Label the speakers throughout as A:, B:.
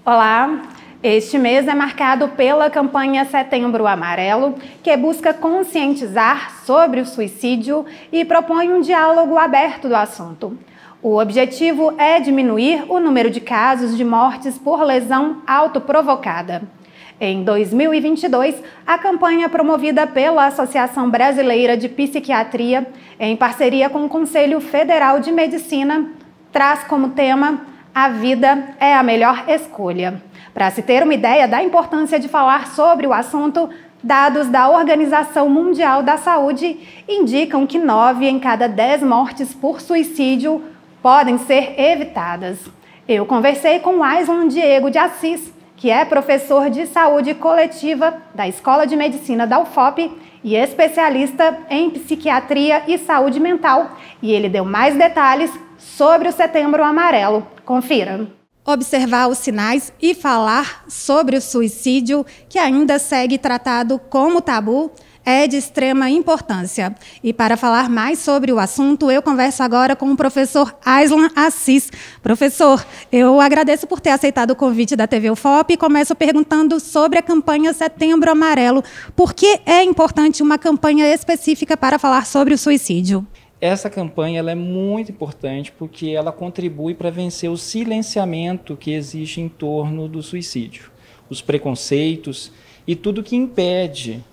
A: Olá! Este mês é marcado pela campanha Setembro Amarelo, que busca conscientizar sobre o suicídio e propõe um diálogo aberto do assunto. O objetivo é diminuir o número de casos de mortes por lesão autoprovocada. Em 2022, a campanha promovida pela Associação Brasileira de Psiquiatria, em parceria com o Conselho Federal de Medicina, traz como tema "A vida é a melhor escolha". Para se ter uma ideia da importância de falar sobre o assunto, dados da Organização Mundial da Saúde indicam que 9 em cada 10 mortes por suicídio podem ser evitadas. Eu conversei com Aislan Diego de Assis, que é professor de saúde coletiva da Escola de Medicina da UFOP e especialista em psiquiatria e saúde mental, e ele deu mais detalhes sobre o Setembro Amarelo. Confira. Observar os sinais e falar sobre o suicídio, que ainda segue tratado como tabu, é de extrema importância. E para falar mais sobre o assunto, eu converso agora com o professor Aislan Assis. Professor, eu agradeço por ter aceitado o convite da TV UFOP e começo perguntando sobre a campanha Setembro Amarelo. Por que é importante uma campanha específica para falar sobre o suicídio?
B: Essa campanha ela é muito importante porque ela contribui para vencer o silenciamento que existe em torno do suicídio, os preconceitos e tudo que impede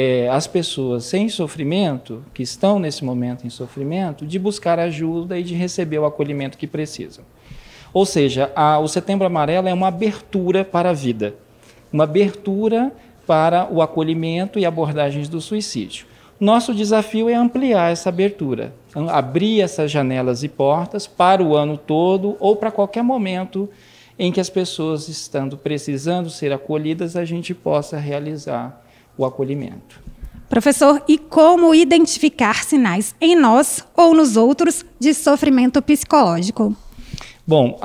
B: as pessoas sem sofrimento, que estão nesse momento em sofrimento, de buscar ajuda e de receber o acolhimento que precisam. Ou seja, o Setembro Amarelo é uma abertura para a vida, uma abertura para o acolhimento e abordagens do suicídio. Nosso desafio é ampliar essa abertura, abrir essas janelas e portas para o ano todo ou para qualquer momento em que as pessoas estando precisando ser acolhidas, a gente possa realizar o acolhimento.
A: Professor, e como identificar sinais em nós ou nos outros de sofrimento psicológico?
B: Bom,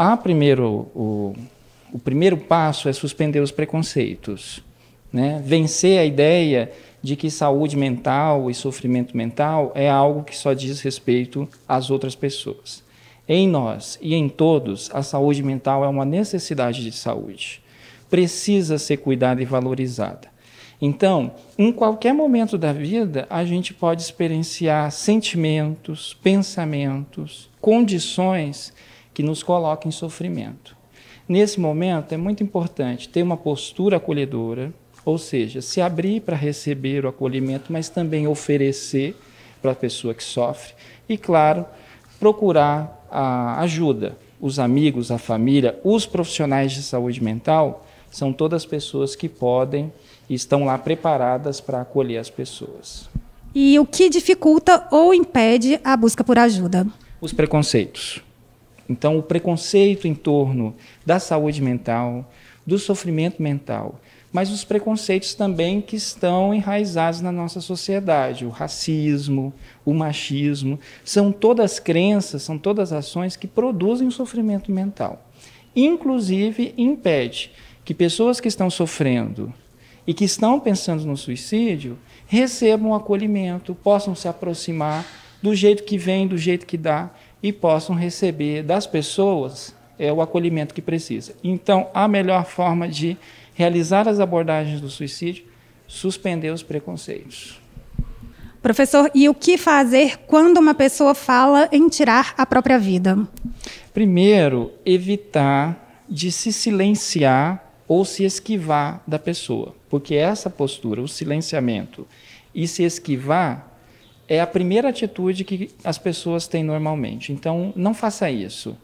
B: o primeiro passo é suspender os preconceitos, né? Vencer a ideia de que saúde mental e sofrimento mental é algo que só diz respeito às outras pessoas. Em nós e em todos, a saúde mental é uma necessidade de saúde. Precisa ser cuidada e valorizada. Então, em qualquer momento da vida, a gente pode experienciar sentimentos, pensamentos, condições que nos coloquem em sofrimento. Nesse momento, é muito importante ter uma postura acolhedora, ou seja, se abrir para receber o acolhimento, mas também oferecer para a pessoa que sofre. E, claro, procurar a ajuda. Os amigos, a família, os profissionais de saúde mental são todas pessoas que podem e estão lá preparadas para acolher as pessoas.
A: E o que dificulta ou impede a busca por ajuda?
B: Os preconceitos. Então, o preconceito em torno da saúde mental, do sofrimento mental, mas os preconceitos também que estão enraizados na nossa sociedade, o racismo, o machismo, são todas crenças, são todas ações que produzem o sofrimento mental. Inclusive, impede que pessoas que estão sofrendo e que estão pensando no suicídio recebam acolhimento, possam se aproximar do jeito que vem, do jeito que dá, e possam receber das pessoas o acolhimento que precisa. Então, a melhor forma de realizar as abordagens do suicídio, suspender os preconceitos.
A: Professor, e o que fazer quando uma pessoa fala em tirar a própria vida?
B: Primeiro, evitar de se silenciar ou se esquivar da pessoa, porque essa postura, o silenciamento e se esquivar, é a primeira atitude que as pessoas têm normalmente. Então, não faça isso.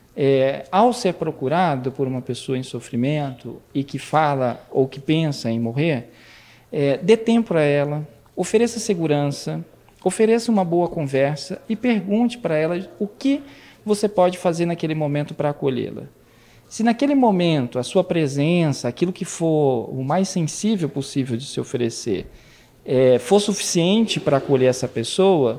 B: Ao ser procurado por uma pessoa em sofrimento e que fala ou que pensa em morrer, dê tempo para ela, ofereça segurança, ofereça uma boa conversa e pergunte para ela o que você pode fazer naquele momento para acolhê-la. Se naquele momento a sua presença, aquilo que for o mais sensível possível de se oferecer, for suficiente para acolher essa pessoa,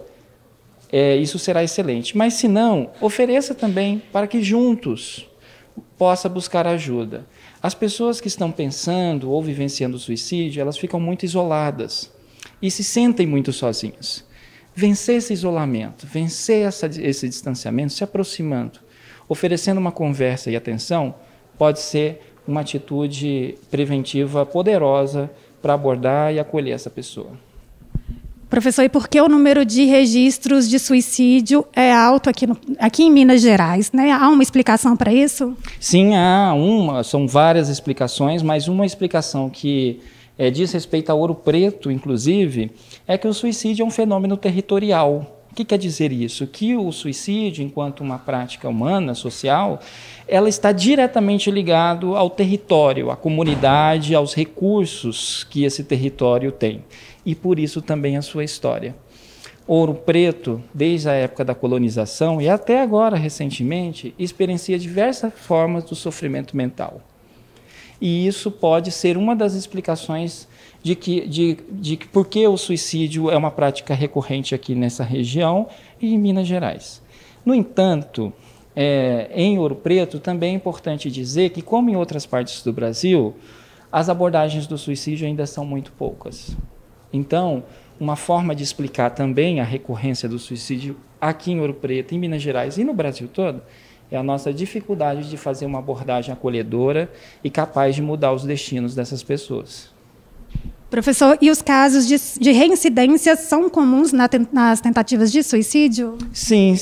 B: isso será excelente. Mas se não, ofereça também para que juntos possa buscar ajuda. As pessoas que estão pensando ou vivenciando o suicídio, elas ficam muito isoladas e se sentem muito sozinhas. Vencer esse isolamento, vencer esse distanciamento, se aproximando, oferecendo uma conversa e atenção, pode ser uma atitude preventiva poderosa para abordar e acolher essa pessoa.
A: Professor, e por que o número de registros de suicídio é alto aqui em Minas Gerais, né? Há uma explicação para isso?
B: Sim, são várias explicações, mas uma explicação que diz respeito a Ouro Preto, inclusive, é que o suicídio é um fenômeno territorial. O que quer dizer isso? Que o suicídio, enquanto uma prática humana, social, ela está diretamente ligado ao território, à comunidade, aos recursos que esse território tem. E por isso também a sua história. Ouro Preto, desde a época da colonização e até agora, recentemente, experiencia diversas formas do sofrimento mental. E isso pode ser uma das explicações de por que o suicídio é uma prática recorrente aqui nessa região e em Minas Gerais. No entanto, em Ouro Preto também é importante dizer que, como em outras partes do Brasil, as abordagens do suicídio ainda são muito poucas. Então, uma forma de explicar também a recorrência do suicídio aqui em Ouro Preto, em Minas Gerais e no Brasil todo, é a nossa dificuldade de fazer uma abordagem acolhedora e capaz de mudar os destinos dessas pessoas.
A: Professor, e os casos de reincidência são comuns nas tentativas de suicídio?
B: Sim,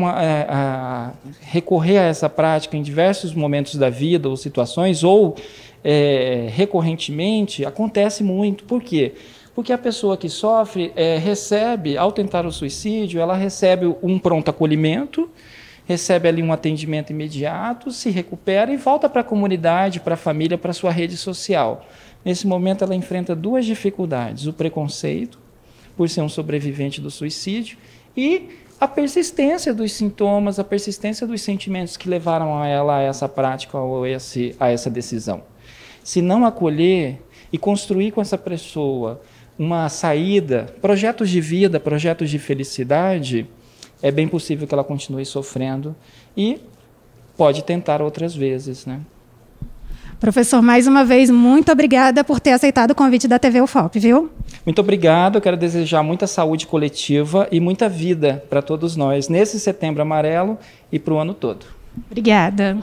B: recorrer a essa prática em diversos momentos da vida ou situações, ou recorrentemente, acontece muito. Por quê? Porque a pessoa que sofre recebe, ao tentar o suicídio, ela recebe um pronto acolhimento, recebe ali um atendimento imediato, se recupera e volta para a comunidade, para a família, para a sua rede social. Nesse momento, ela enfrenta duas dificuldades: o preconceito, por ser um sobrevivente do suicídio, e a persistência dos sintomas, a persistência dos sentimentos que levaram a ela a essa prática ou a essa decisão. Se não acolher e construir com essa pessoa uma saída, projetos de vida, projetos de felicidade, é bem possível que ela continue sofrendo e pode tentar outras vezes, né?
A: Professor, mais uma vez, muito obrigada por ter aceitado o convite da TV UFOP, viu?
B: Muito obrigado, eu quero desejar muita saúde coletiva e muita vida para todos nós nesse Setembro Amarelo e para o ano todo.
A: Obrigada.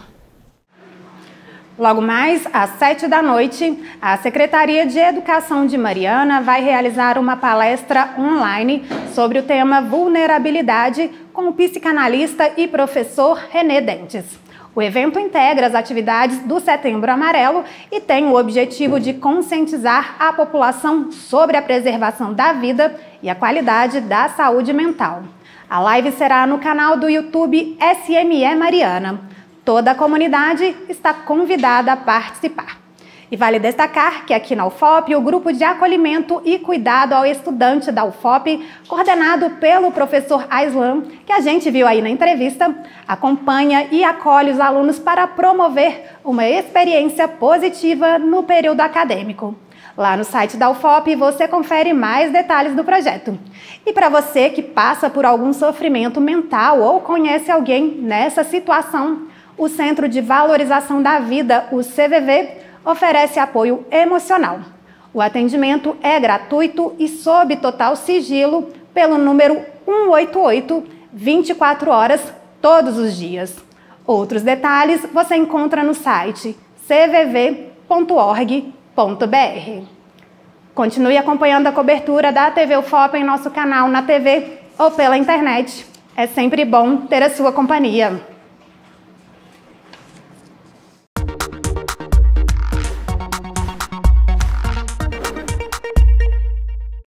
A: Logo mais, às 19h, a Secretaria de Educação de Mariana vai realizar uma palestra online sobre o tema vulnerabilidade com o psicanalista e professor René Dentes. O evento integra as atividades do Setembro Amarelo e tem o objetivo de conscientizar a população sobre a preservação da vida e a qualidade da saúde mental. A live será no canal do YouTube SME Mariana. Toda a comunidade está convidada a participar. E vale destacar que aqui na UFOP, o Grupo de Acolhimento e Cuidado ao Estudante da UFOP, coordenado pelo professor Aislan, que a gente viu aí na entrevista, acompanha e acolhe os alunos para promover uma experiência positiva no período acadêmico. Lá no site da UFOP você confere mais detalhes do projeto. E para você que passa por algum sofrimento mental ou conhece alguém nessa situação, o Centro de Valorização da Vida, o CVV, oferece apoio emocional. O atendimento é gratuito e sob total sigilo pelo número 188, 24 horas, todos os dias. Outros detalhes você encontra no site cvv.org.br. Continue acompanhando a cobertura da TV UFOP em nosso canal na TV ou pela internet. É sempre bom ter a sua companhia.